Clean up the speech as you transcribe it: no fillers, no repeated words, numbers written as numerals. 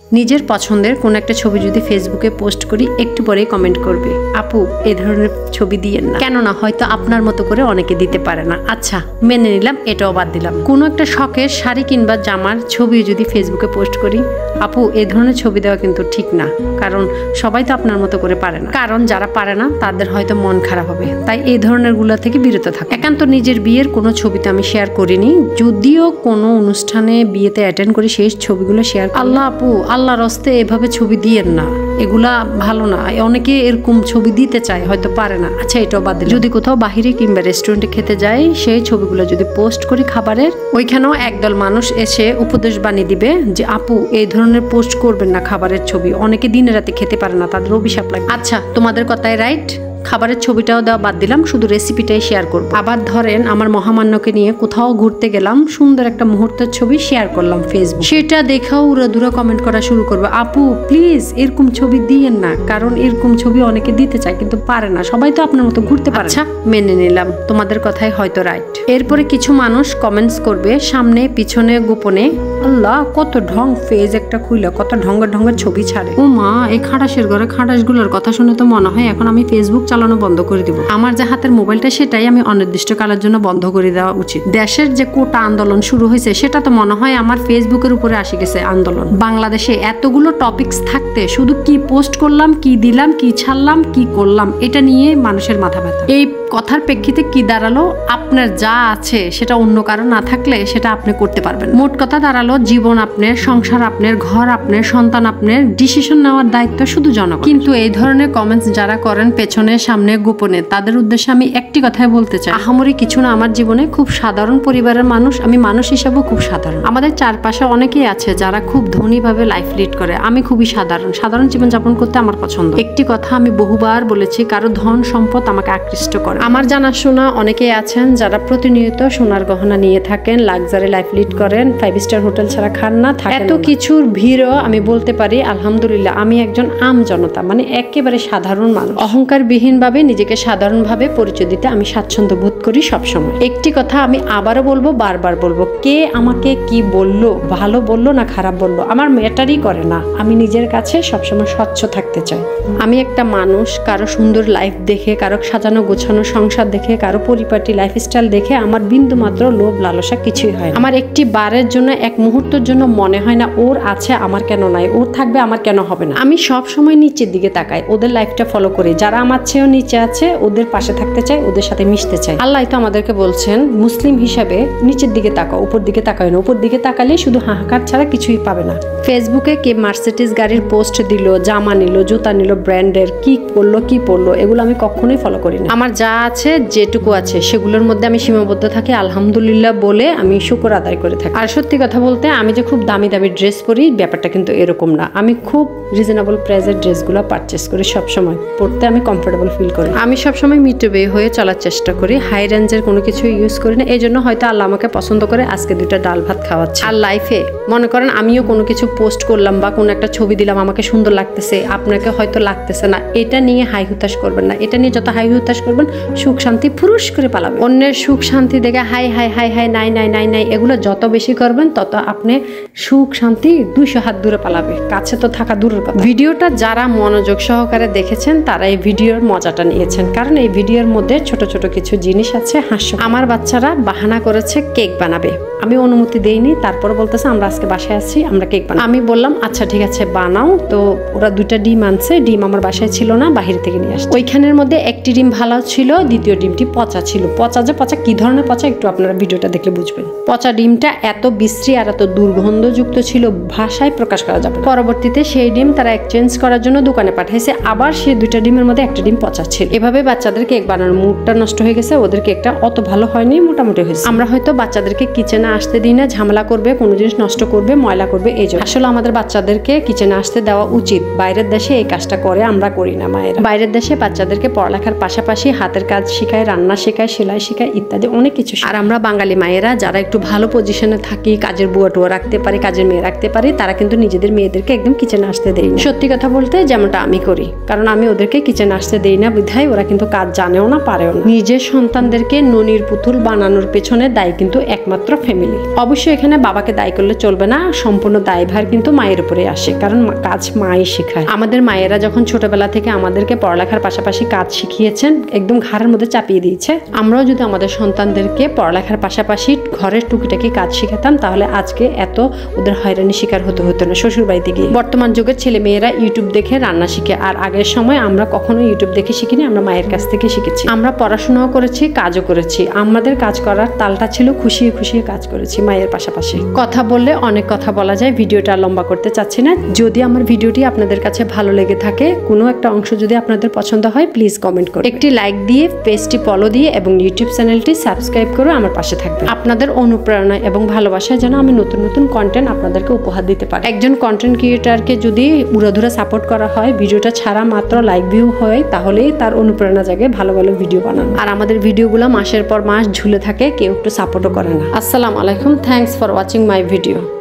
নিজের পছন্দের কোন একটা ছবি যদি ফেসবুকে পোস্ট করি একটু পরেই কমেন্ট করবে, আপু এই ধরনের ছবি দিয়েন না। কেননা হয়তো আপনার মতো করে অনেকে দিতে পারে না। আচ্ছা মেনে নিলাম, এটাও বাদ দিলাম। কোনো একটা শখের শাড়ি কিংবা জামার ছবি যদি ফেসবুকে পোস্ট করি, আপু এই ধরনের ছবি দেওয়া কিন্তু ঠিক না, কারণ সবাই তো আপনার মতো করে পারে না। কারণ যারা পারে না তাদের হয়তো মন খারাপ হবে, তাই এই ধরনের গুলা থেকে বিরত থাক। একান্ত নিজের বিয়ের কোনো ছবিতে আমি শেয়ার করিনি, যদিও কোনো অনুষ্ঠানে বিয়েতে অ্যাটেন্ড করি সেই ছবিগুলো শেয়ার। আল্লাহ আপু আল্লাহর হস্তে এভাবে ছবি দিয়েন না, এগুলা ভালো না। অনেকে এরকম ছবি দিতে চায়, হয়তো পারে না। আচ্ছা এটাও বাদ দিলাম। যদি কোথাও বাহিরে কিংবা রেস্টুরেন্টে খেতে যাই, সেই ছবিগুলো যদি পোস্ট করি খাবারের, ওইখানেও একদল মানুষ এসে উপদেশ বানিয়ে দিবে যে আপু এই ধরনের পোস্ট করবেন না খাবারের ছবি, অনেকে দিনে রাতে খেতে পারে না, তাদের অভিশাপ লাগে। আচ্ছা তোমাদের কথাই রাইট, খাবারের ছবিটাও দেওয়া বাদ দিলাম, শুধু রেসিপিটাই শেয়ার করব। আবার ধরেন আমার মহামান্যকে নিয়ে কোথাও ঘুরতে গেলাম, সুন্দর একটা মুহূর্তের ছবি শেয়ার করলাম ফেসবুক, সেটা দেখাও উড়াধুরা কমেন্ট করা শুরু করবে, আপু প্লিজ এরকম ছবি দিয়েন না, কারণ এরকম ছবি অনেকে দিতে চায় কিন্তু পারে না, সবাই তো আপনার মতো ঘুরতে পারে। আচ্ছা মেনে নিলাম, তোমাদের কথাই হয়তো রাইট। এরপরে কিছু মানুষ কমেন্টস করবে সামনে পিছনে গোপনে, আল্লাহ কত ঢং, ফেজ একটা খুইলা কত ঢঙ্গের ঢঙ্গের ছবি ছাড়ে। ও মা, এই খাটাসের ঘরে খাটাসগুলোর কথা শুনে তো মনে হয় এখন আমি ফেসবুক চালানো বন্ধ করে দিব। আমার যে হাতের মোবাইলটা সেটাই আমি অনির্দিষ্টকালের জন্য বন্ধ করে দেওয়া উচিত। দেশের যে কোটা আন্দোলন শুরু হয়েছে সেটা তো মনে হয় আমার ফেসবুকের উপরে আসে গেছে আন্দোলন। বাংলাদেশে এতগুলো টপিকস থাকতে শুধু কি পোস্ট করলাম, কি দিলাম, কি ছাড়লাম, কি করলাম, এটা নিয়ে মানুষের মাথা ব্যথা। এই কথার প্রেক্ষিতে কি দাঁড়ালো, আপনার যা আছে সেটা অন্য কারো না থাকলে সেটা আপনি করতে পারবেন। মোট কথা দাঁড়ালো জীবন আপনার, সংসার আপনার, ঘর আপনার, সন্তান আপনার, ডিসিশন নেওয়ার দায়িত্ব শুধু জনগণ। কিন্তু এই ধরনের কমেন্টস যারা করেন পেছনে সামনে গোপনে, তাদের উদ্দেশ্যে আমি একটি কথাই বলতে চাই, আহামরি কিছু না আমার জীবনে, খুব সাধারণ পরিবারের মানুষ, আমি মানুষ হিসাবেও খুব সাধারণ। আমাদের চারপাশে অনেকেই আছে যারা খুব ধনীভাবে লাইফ লিড করে, আমি খুবই সাধারণ জীবনযাপন করতে আমার পছন্দ। একটি কথা আমি বহুবার বলেছি, কারো ধন সম্পদ আমাকে আকৃষ্ট করে। আমার জানাশোনা অনেকেই আছেন যারা প্রতিনিয়ত সোনার গহনা নিয়ে থাকেন, লাক্সারি লাইফ লিড করেন, 5 স্টার হোটেল ছাড়া খান না, এত কিছুর ভিড়ও আমি বলতে পারি আলহামদুলিল্লাহ আমি একজন আম জনতা, মানে একেবারে সাধারণ মানুষ। অহংকার বিহীনভাবে নিজেকে সাধারণভাবে পরিচয় দিতে আমি স্বাচ্ছন্দ্য বোধ করি সবসময়। একটি কথা আমি আবারও বলবো, বারবার বলবো, কে আমাকে কি বললো, ভালো বললো না খারাপ বললো, আমার ম্যাটারই করে না। আমি নিজের কাছে সবসময় স্বচ্ছ থাকতে চাই। আমি একটা মানুষ, কারো সুন্দর লাইফ দেখে, কারো সাজানো গোছানো সংসার দেখে, কারো পরিপাটি লাইফস্টাইল দেখে আমার বিন্দু মাত্র লোভ লালসা কিছুই হয় না। আমার একটি বারের জন্য, এক মুহূর্তের জন্য মনে হয় না ওর আছে আমার কেন নাই, ওর থাকবে আমার কেন হবে না। আমি সব সময় নিচের দিকে তাকাই, ওদের লাইফটা ফলো করি, যারা আমার চেয়েও নিচে আছে ওদের পাশে থাকতে চাই, ওদের সাথে মিশতে চাই। আল্লাহ তো আমাদেরকে বলছেন মুসলিম হিসাবে নিচের দিকে তাকাও, উপর দিকে তাকাই না। উপর দিকে তাকালে শুধু হাহাকার ছাড়া কিছুই পাবে না। ফেসবুকে কে মার্সিডিজ গাড়ির পোস্ট দিল, জামা নিল, জুতা নিল, ব্র্যান্ডের কি করলো কি পড়লো, এগুলো আমি কখনোই ফলো করি না। আমার যা আছে যেটুকু আছে সেগুলোর মধ্যে আমি সীমাবদ্ধ থাকি, আলহামদুলিল্লাহ বলে আমি শুকর আদায় করে থাকি। আর সত্যি কথা বলতে আমি যে খুব দামি দামি ড্রেস পরি ব্যাপারটা কিন্তু এরকম না। আমি খুব রিজনেবল প্রাইসের ড্রেসগুলো পারচেস করি, সবসময় পরতে আমি কমফোর্টেবল ফিল করি। আমি সবসময় মিটবে হয়ে চলার চেষ্টা করি, হাই রেঞ্জের কোনো কিছু ইউজ করি না। এই জন্য হয়তো আল্লাহ আমাকে পছন্দ করে আজকে 2টা ডাল ভাত খাওয়াচ্ছে। আর লাইফে মনে করেন আমিও কোনো কিছু পোস্ট করলাম বা কোনো একটা ছবি দিলাম, আমাকে সুন্দর লাগতেছে, আপনাকে হয়তো লাগতেছে না, এটা নিয়ে হাই হুতাশ করবেন না। এটা নিয়ে যত হাই হুতাশ করবেন সুখ শান্তি ফুরুস করে পালাবে। অন্যের সুখ শান্তি দেখে হাই হাই হাই হাই নাই নাই নাই নাই, এগুলো যত বেশি করবেন তত আপনি সুখ শান্তি 200 হাত দূরে পালাবে, কাছে তো থাকা দূরের কথা। ভিডিওটা যারা মনোযোগ সহকারে দেখেছেন তারা এই ভিডিওর মজাটা নিয়েছেন, কারণ এই ভিডিওর মধ্যে ছোট ছোট কিছু জিনিস আছে হাস্য। আমার বাচ্চারা বাহানা করেছে কেক বানাবে, আমি অনুমতি দেইনি, তারপর বলতেছে আমরা আজকে বাসায় আছি আমরা কেক বানাবো। আমি বললাম আচ্ছা ঠিক আছে বানাও। তো ওরা 2টা ডিম আনছে, ডিম আমার বাসায় ছিল না, বাহির থেকে নিয়ে আসছে। ওইখানের মধ্যে একটি ডিম ভালো ছিল, দ্বিতীয় ডিমটি পচা ছিল। পচা যে পচা, কি ধরনের পচা একটু আপনারা ভিডিওটা দেখলে বুঝবেন। পচা ডিমটা এত বিশ্রী আর এত দুর্গন্ধযুক্ত ছিল ভাষায় প্রকাশ করা যাবে। পরবর্তীতে সেই ডিম তারা এক্সচেঞ্জ করার জন্য দোকানে পাঠাইছে, আবার সেই 2টা ডিমের মধ্যে একটা ডিম পচা ছিল। এভাবে বাচ্চাদের কেক বানানোর মুডটা নষ্ট হয়ে গেছে, ওদের কেকটা অত ভালো হয়নি, মোটামুটি হয়েছে। আমরা হয়তো বাচ্চাদেরকে কিচেনে আসতে দিই না, ঝামেলা করবে, কোনো জিনিস নষ্ট করবে, ময়লা করবে, এই জন্য আসলে আমাদের বাচ্চাদেরকে কিচেনে আসতে দেওয়া উচিত। বাইরের দেশে এই কাজটা করে, আমরা করি না মায়েরা। বাইরের দেশে বাচ্চাদেরকে পড়ালেখার পাশাপাশি হাতের কাজ শেখায়, রান্না শেখায়, সেলাই শেখায় ইত্যাদি অনেক কিছু। আর আমরা বাঙালি মায়েরা যারা একটু ভালো পজিশনে থাকি, কাজের বুয়া টুয়া রাখতে পারি, কাজের মেয়ে রাখতে পারি, তারা কিন্তু নিজেদের মেয়েদেরকে একদম কিচেনে আসতে দেয় না। সত্যি কথা বলতে যেমনটা আমি করি, কারণ আমি ওদেরকে কিচেনে আসতে দেই না বিধায় ওরা কিন্তু কাজ জানেও না, পারেও না। নিজের সন্তানদেরকে ননির পুতুল বানানোর পেছনে দায়ী কিন্তু একমাত্র ফ্যামিলি। অবশ্যই এখানে বাবাকে দায়ী করলে চলবে না, সম্পূর্ণ দায়ভার কিন্তু মায়ের উপরে আসে, কারণ কাজ মাই শেখায়। আমাদের মায়েরা যখন ছোটবেলা থেকে আমাদেরকে পড়ালেখার পাশাপাশি কাজ শিখিয়েছেন, একদম ঘাড়ের মধ্যে চাপিয়ে দিয়েছে। আমরাও যদি আমাদের সন্তানদেরকে পড়ালেখার পাশাপাশি ঘরের টুকিটাকি কাজ শিখাতাম, তাহলে আজকে এত ওদের হয়রানি শিকার হতে হতো না শ্বশুর বাড়িতে গিয়ে। বর্তমান যুগের ছেলে মেয়েরা ইউটিউব দেখে রান্না শিখে, আর আগের সময় আমরা কখনো ইউটিউব দেখে শিখিনি, আমরা মায়ের কাছ থেকে শিখেছি। আমরা পড়াশোনাও করেছি, কাজও করেছি। আমাদের কাজ করার তালটা ছিল খুশিয়ে খুশিয়ে কাজ করেছি মায়ের পাশাপাশি। কথা বললে অনেক কথা বলা যায়, ভিডিওটা লম্বা করতে চাচ্ছি না। যদি আমার ভিডিওটি আপনাদের কাছে ভালো লেগে থাকে, কোনো একটা অংশ যদি আপনাদের পছন্দ হয়, প্লিজ কমেন্ট করুন, একটি লাইক দিয়ে, পেজটি ফলো দিয়ে এবং ইউটিউব চ্যানেলটি সাবস্ক্রাইব করে আমার পাশে থাকবেন। আপনাদের অনুপ্রেরণা এবং ভালোবাসায় যেন আমি নতুন নতুন কন্টেন্ট আপনাদেরকে উপহার দিতে পারি। একজন কন্টেন্ট ক্রিয়েটারকে যদি উড়াধুরা সাপোর্ট করা হয়, ভিডিওটা ছাড়া মাত্র লাইক ভিউ হয়, তাহলেই তার অনুপ্রেরণা জাগে ভালো ভালো ভিডিও বানানো। আর আমাদের ভিডিওগুলো মাসের পর মাস ঝুলে থাকে, কেউ একটু সাপোর্টও করে না। আসসালামু আলাইকুম, thanks for watching my video.